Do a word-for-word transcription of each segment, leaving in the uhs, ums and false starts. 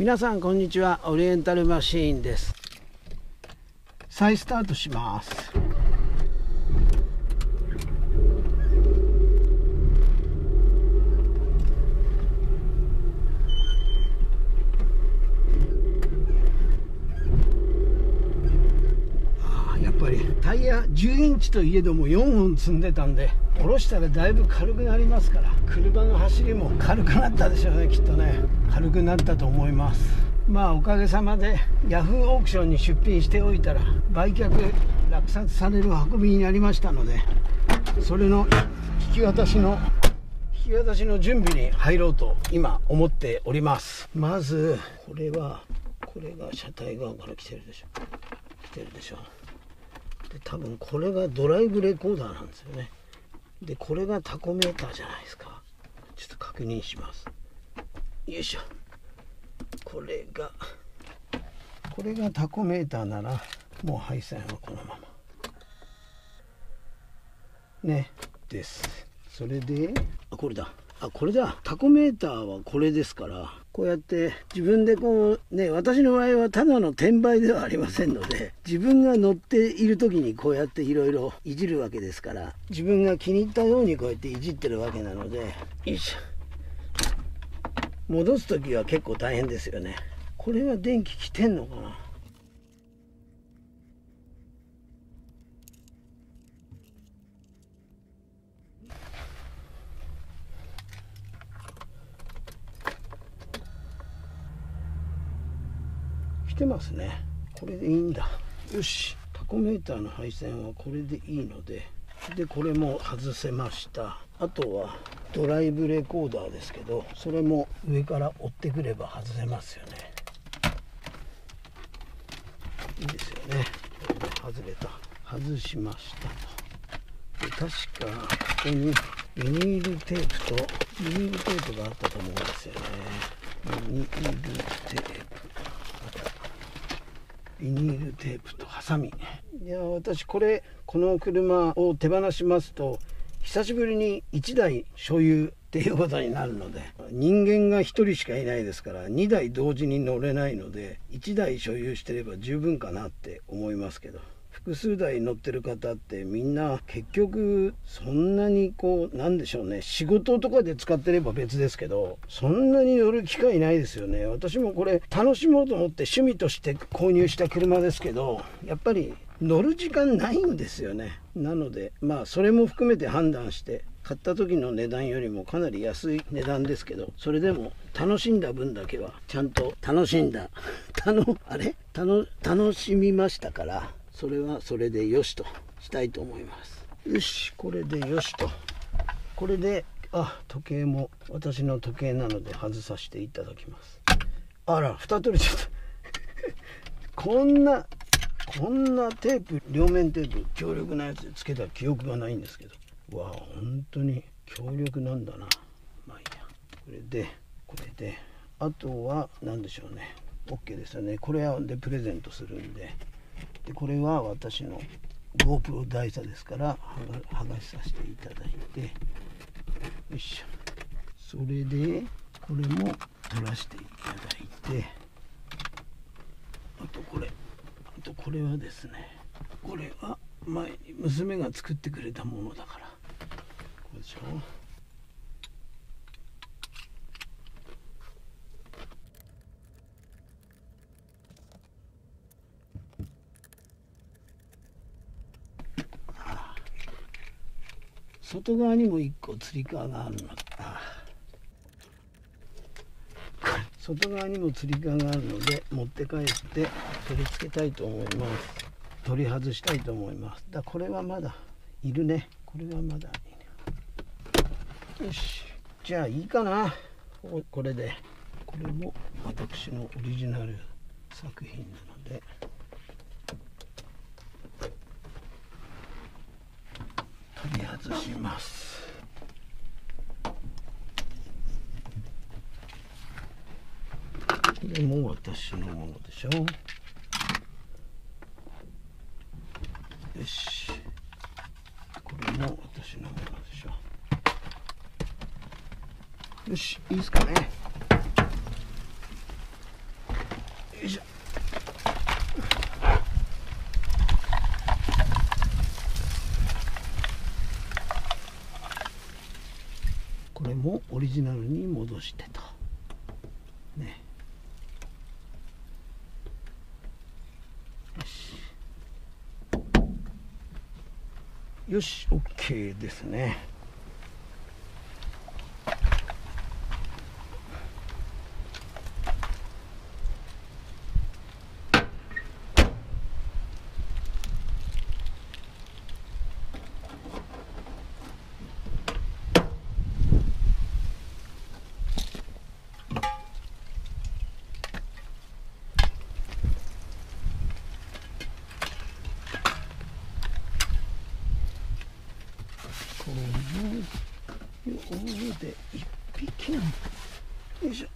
皆さんこんにちは。オリエンタルマシーンです。再スタートします。あーやっぱりタイヤじゅうインチといえどもよんほん積んでたんで、下ろしたらだいぶ軽くなりますから、車の走りも軽くなったでしょうね。きっとね、軽くなったと思います。まあおかげさまでヤフーオークションに出品しておいたら売却落札される運びになりましたので、それの引き渡しの引き渡しの準備に入ろうと今思っております。まずこれはこれが車体側から来てるでしょ来てるでしょで、多分これがドライブレコーダーなんですよね。でこれがタコメーターじゃないですか。ちょっと確認します。よいしょ。これがこれがタコメーターならもう配線はこのままねです。それであこれだあこれだタコメーターはこれですから、こうやって自分でこうね、私の場合はただの転売ではありませんので、自分が乗っている時にこうやっていろいろいじるわけですから、自分が気に入ったようにこうやっていじってるわけなので、よいしょ。戻す時は結構大変ですよね。これは電気来てんのかな。来てますね。これでいいんだ。よし、タコメーターの配線はこれでいいので、でこれも外せました。あとはドライブレコーダーですけど、それも上から追ってくれば外せますよね。いいですよね。外れた。外しましたと。で確かここにビニールテープとビニールテープがあったと思うんですよね。ビニールテープビニールテープとハサミ。いや私これこの車を手放しますと、久しぶりにいちだい所有っていうことになるので、人間がひとりしかいないですからにだい同時に乗れないので、いちだい所有してれば十分かなって思いますけど、複数台乗ってる方ってみんな結局そんなにこうなんでしょうね、仕事とかで使ってれば別ですけど、そんなに乗る機会ないですよね。私もこれ楽しもうと思って趣味として購入した車ですけど、やっぱり乗る時間ないんですよね。なのでまあそれも含めて判断して、買った時の値段よりもかなり安い値段ですけど、それでも楽しんだ分だけはちゃんと楽しんだたのあれたの楽しみましたから、それはそれでよしとしたいと思います。よし、これでよしと。これであ時計も私の時計なので外させていただきます。あら蓋取れちゃったこんなこんなテープ、両面テープ強力なやつでつけた記憶がないんですけど、わあ本当に強力なんだな。まあいいや。これでこれであとは何でしょうね。 OK ですよね。これはでプレゼントするんで、でこれは私の GoPro 台座ですから剥がしさせていただいて、よいしょ。それでこれも取らせていただいて、あとこれあとこれはですね、これは前に娘が作ってくれたものだから、これでしょ。外側にもいっこつり革があるの。あ外側にもつり革があるので持って帰って取り付けたいと思います。取り外したいと思います。だこれはまだいるね。これはまだいいね。よし、じゃあいいかな。これでこれも私のオリジナル作品なので取り外します。これも私のものでしょ。よし、これも私のものでしょ。よし、いいですかね。 いしょ。これもオリジナルに戻してとね。よし、 OK ですね。このようで一匹なんだ。よいしょ。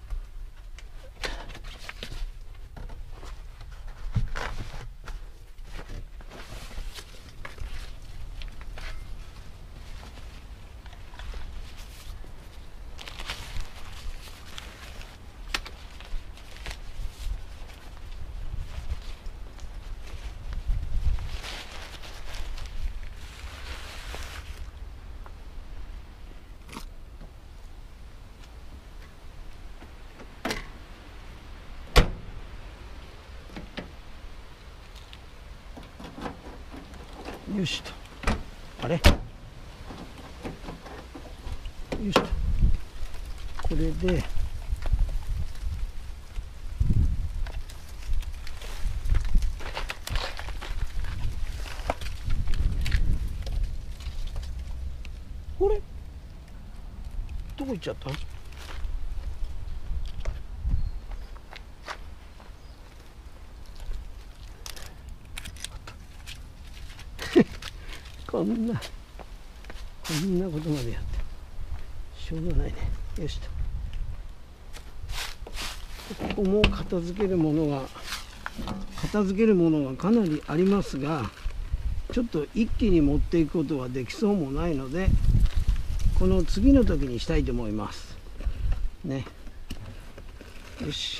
よしと。あれよしと。これでこれどこ行っちゃった？こんなこんなことまでやってしょうがないね。よしと。ここも片付けるものが片付けるものがかなりありますが、ちょっと一気に持っていくことはできそうもないので、この次の時にしたいと思いますね。よし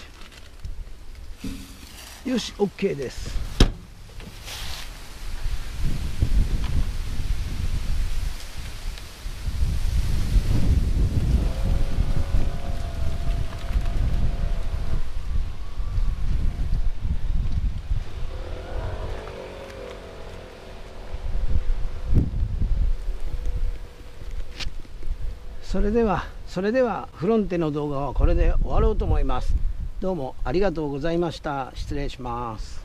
よし、 OK です。それではそれではフロンテの動画はこれで終わろうと思います。どうもありがとうございました。失礼します。